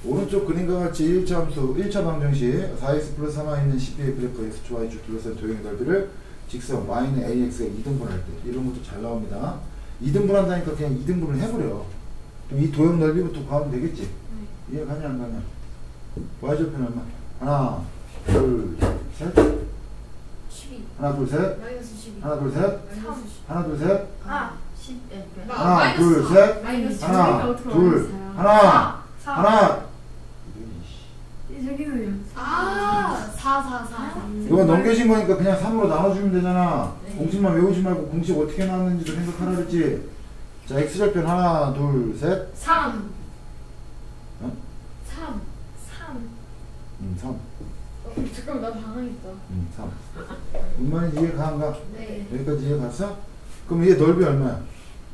오른쪽 그림과 같이 1차 함수 1차 방정식 4x 플러스 3y 있는 CP의 그래프 x축y축 둘러싼 도형의 넓이를 직선 y는 ax가 2등분할 때 이런 것도 잘 나옵니다. 2등분 한다니까 그냥 2등분을 해버려. 그럼 이 도형 넓이부터 구하면 되겠지? 이해 가냐 안 가냐? y절편 얼마? 하나 둘 셋 12 하나 둘 셋 마이너스 12 하나 둘 셋 3 하나 둘 셋 아 10 하나 둘 셋 마이너스 하나 둘 하나 4 하나 저기는 4 4 이거 넘겨진 거니까 그냥 3으로 나눠주면 되잖아. 네. 공식만 외우지 말고 공식 어떻게 나왔는지도 생각하라 그랬지. 자 x절편 하나 둘 셋 3 어? 3 3 잠깐만 나 당황했다 3 무슨 말인지 이해가 안 가? 네 여기까지 이해 갔어? 그럼 얘 넓이 얼마야?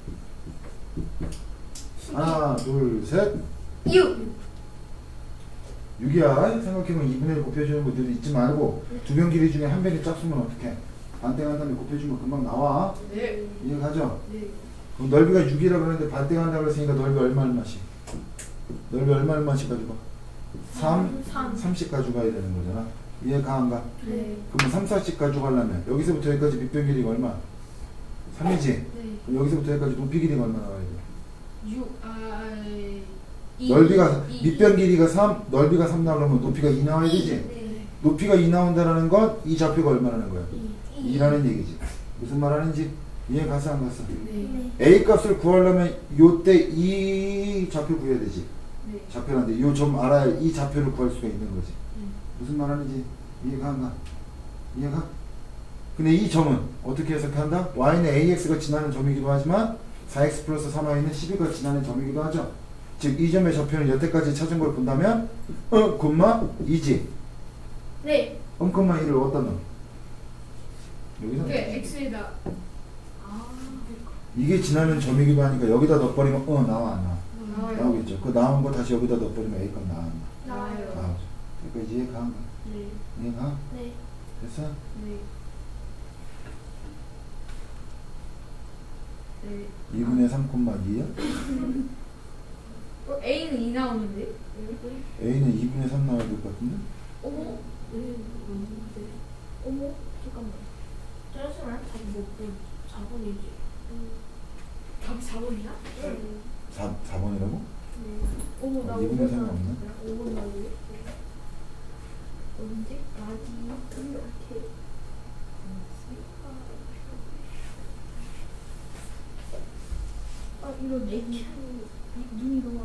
하나 둘 셋 6 6이야. 생각해보면 2분의 1 곱해주는 거 늘 잊지 말고 두 변 길이 중에 한 변이 짝수면 어떡해? 반땡한 다음에 곱해주면 금방 나와. 네 이해 가죠? 네 그럼 넓이가 6이라 그러는데 반땡한다고 그랬으니까 넓이 얼마씩? 넓이 얼마씩 가지고? 3, 30 가져가야 되는 거잖아. 이해가 안 가? 네 그러면 3, 40 가져가려면 여기서부터 여기까지 밑변 길이가 얼마? 3이지? 네 그럼 여기서부터 여기까지 높이 길이가 얼마 나와야 돼? 6 넓이가 밑변 길이가 3, 넓이가 3 나오려면 높이가 2 나와야 되지? 네 높이가 2 나온다는 건 이 좌표가 얼마라는 거야? 2 2라는 얘기지. 무슨 말 하는지 이해 갔어 안 갔어? 네 A 값을 구하려면 요때 이 좌표 구해야 되지. 네 좌표란데 요 점 알아야 이 좌표를 구할 수가 있는 거지. 무슨 말 하는지 이해가 안 가? 이해가? 근데 이 점은 어떻게 해석한다? y는 ax가 지나는 점이기도 하지만 4x 플러스 3y는 12가 지나는 점이기도 하죠. 즉 이 점의 좌표는 여태까지 찾은 걸 본다면 콤마 2지. 네 1을 어디다 넣어? 여기서 네 x에다 이게 지나는 점이기도 하니까 여기다 넣어버리면 나와 안 나와? 나와요 나오겠죠. 그 나온 거 다시 여기다 넣어버리면 A 값 나와 안 나와? 나와요 나오죠. 그러니까 이해가 안 가? 네 이해가? 네 됐어? 네 2분의 3 콤마 2야? A는 2 나오는데? A는 2분의 3 나와야 될 것 같은데? 어머? 어머? 잠깐만 짜증나? 답이 뭐 4번이지 답이 4번이야? 4번이라고? 어머 나 2분의 3이 없나? 5번 나오네 언제까지 이렇게 이런 눈이 너무